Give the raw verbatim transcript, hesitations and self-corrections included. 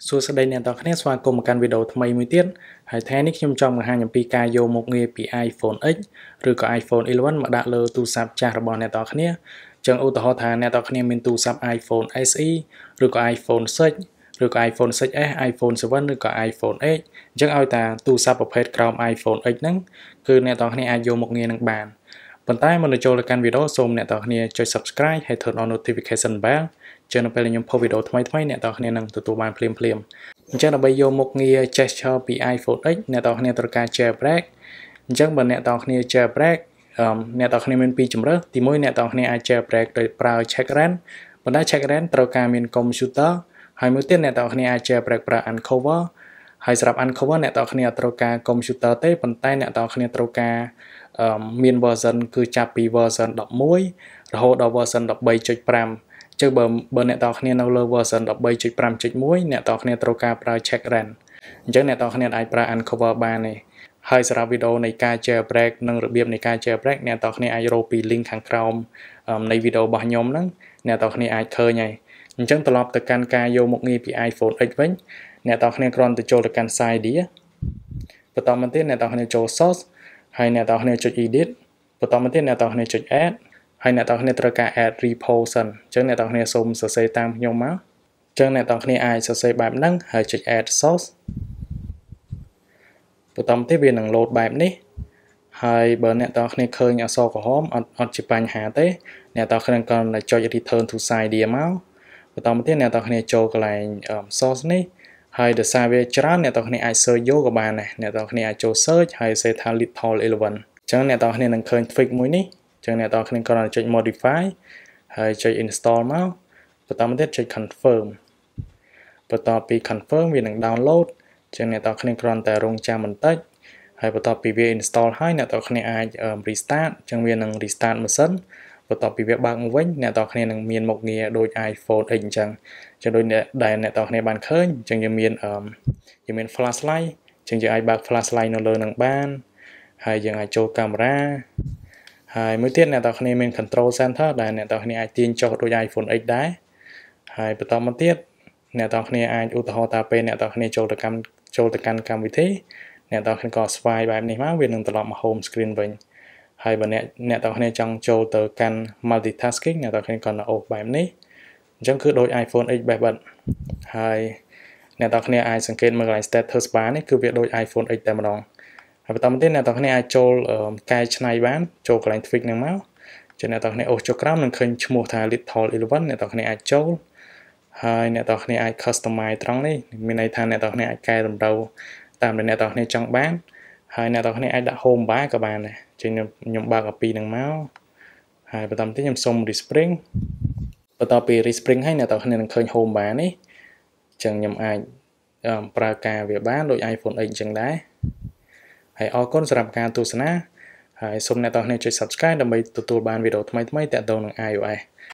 សួស្តីអ្នកនរគ្នាស្វាគមន៍មកកាន់វីដេអូថ្មីមួយទៀតហើយថ្ងៃនេះខ្ញុំចង់បង្ហាញអំពីការយកមុខងារពី iPhone X ឬក៏ iPhone eleven មកដាក់លើទូរស័ព្ទចាស់របស់អ្នកនរគ្នាអញ្ចឹងឧទាហរណ៍ថាអ្នកនរគ្នាមានទូរស័ព្ទ iPhone เอส อี ឬក៏ iPhone six ឬក៏ iPhone six S iPhone seven ឬក៏ iPhone eight អញ្ចឹងឲ្យតាទូរស័ព្ទប្រភេទក្រោម iPhone X ហ្នឹងគឺអ្នកនរគ្នាអាចយកមុខងារនឹងបានប៉ុន្តែមុននឹងចូលទៅកាន់វីដេអូសូមអ្នកនរគ្នាចុច Subscribe ហើយ Turn on Notification Bell ចឹងនៅពេលខ្ញុំផុសវីដេអូថ្មីៗអ្នកនរគ្នានឹងទទួលបានភ្លាមៗអញ្ចឹងដើម្បីយកមុខងារ gesture ពី iPhone X អ្នកនរគ្នាត្រូវការ jailbreak អញ្ចឹងបើអ្នកនរគ្នា jailbreak អ្នកនរគ្នាមានពីរជម្រើសទីមួយអ្នកនរគ្នាអាច jailbreak ដោយប្រើ check run ប៉ុន្តែ check run ត្រូវការមានកុំព្យូទ័រហើយមួយទៀតអ្នកនរគ្នាអាច jailbreak ប្រើ uncover ហើយសម្រាប់ uncover អ្នកនរគ្នាត្រូវការកុំព្យូទ័រទេប៉ុន្តែអ្នកនរគ្នាត្រូវការមាន version គឺចាប់ពី version eleven រហូតដល់ version thirteen point fiveចឹងបើបើអ្នកនរគ្នានៅលើ version thirteen point five point one អ្នកនរគ្នាត្រូវការប្រើ check run អញ្ចឹងអ្នកនរគ្នាអាចប្រើ uncover បានទេហើយសម្រាប់វីដេអូនៃការ jailbreak និងរបៀបនៃការ jailbreak អ្នកនរគ្នាអាចរកពី link ខាងក្រោមនៃវីដេអូរបស់ខ្ញុំហ្នឹងអ្នកនរគ្នាអាចឃើញហើយអញ្ចឹងត្រឡប់ទៅកាន់ការយកមុខងារពី iPhone X វិញអ្នកនរគ្នាគ្រាន់តែចូលទៅកាន់ Side Idea បន្តមកទៀតអ្នកនរគ្នាចូល Source ហើយអ្នកនរគ្នាចុច Edit បន្តមកទៀតអ្នកនរគ្នាចុច Add ហើយអ្នកនរគ្នាត្រូវការ add repo សិនអញ្ចឹងអ្នកនរគ្នាសូមសរសេរតាមខ្ញុំមកអញ្ចឹងអ្នកនរគ្នាអាចសរសេរបែបហ្នឹងហើយចុច add source បន្តមកទៀតវានឹង load បែបនេះហើយបើអ្នកនរគ្នាឃើញអក្សរក្រហមអត់អត់ជាបញ្ហាទេអ្នកនរគ្នាគ្រាន់តែចុច return to side idea មកបន្តមកទៀតអ្នកនរគ្នាចូលកន្លែង source នេះហើយដោយសារវាច្រើនអ្នកនរគ្នាអាច search យកក៏បានដែរអ្នកនរគ្នាអាចចូល search ហើយសេថា little eleven អញ្ចឹងអ្នកនរគ្នានឹងឃើញ tweak មួយនេះចឹងអ្នកនរគ្នាគ្រាន់តែចុច modify ហើយចុច install មកបន្តមកទៀតចុច confirm បន្ទាប់ពី confirm វានឹង download ចឹងអ្នកនរគ្នាគ្រាន់តែរង់ចាំបន្តិចហើយបន្ទាប់ពីវា install ហើយអ្នកនរគ្នាអាច restart ចឹងវានឹង restart ម៉ាស៊ីនបន្ទាប់ពីវាបើកមកវិញអ្នកនរគ្នានឹងមានមុខងារដូច iPhone X អញ្ចឹងចឹងដូចដែលអ្នកនរគ្នាបានឃើញចឹងយើងមានយើងមាន flashlight ចឹងយើងអាចបើក flashlight នៅលើនឹងបានហើយយើងអាចចូលកាមេរ៉ាហើយមួយទៀតអ្នកនរគ្នាមាន control center ដែលអ្នកនរគ្នាអាចទាញចុះដូច iPhone X ដែរហើយបន្តមកទៀតអ្នកនរគ្នាអាចឧទាហរណ៍ថាពេលអ្នកនរគ្នាចូលទៅកម្មចូលទៅកាន់កម្មវិធីអ្នកនរគ្នាក៏ស្វែងបែបនេះមកវានឹងត្រឡប់មក home screen វិញហើយបើអ្នកអ្នកនរគ្នាចង់ចូលទៅកាន់ multitasking អ្នកនរគ្នាក៏នៅអូសបែបនេះអញ្ចឹងគឺដូច iPhone X បែបហ្នឹងហើយអ្នកនរគ្នាអាចសង្កេតមើលកន្លែង status bar នេះគឺវាដូច iPhone X តែម្ដងហើយបន្តមកទៀតអ្នកនរគ្នាអាចចូលកែច្នៃបានចូលកន្លែង tweak ហ្នឹងមកចឹងអ្នកនរគ្នាអូសចុះក្រោមនឹងឃើញឈ្មោះថា little eleven អ្នកនរគ្នាអាចចូលហើយអ្នកនរគ្នាអាច customize ត្រង់នេះមានន័យថាអ្នកនរគ្នាអាចកែតម្រូវតាមដែលអ្នកនរគ្នាចង់បានហើយអ្នកនរគ្នាអាចដាក់ home bar ក៏បានដែរចឹងខ្ញុំបើកអាពីហ្នឹងមកហើយបន្តមកទៀតខ្ញុំសុំ respring បន្តពី respring ហើយអ្នកនរគ្នានឹងឃើញ home bar នេះចឹងខ្ញុំអាចប្រើការវាបានដូច iPhone X ចឹងដែរហើយអរគុណសម្រាប់ការទស្សនាហើយសូមអ្នកនរគ្នាចុច Subscribe ដើម្បីទទួលបានវីដេអូថ្មីៗទាក់ទងនឹង iOS